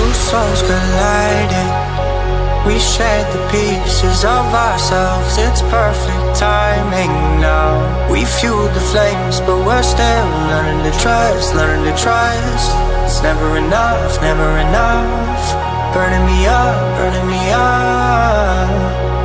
souls colliding. We shared the pieces of ourselves. It's perfect timing now. We fueled the flames, but we're still learning to trust, learning to trust. It's never enough, never enough. Burning me up, burning me up.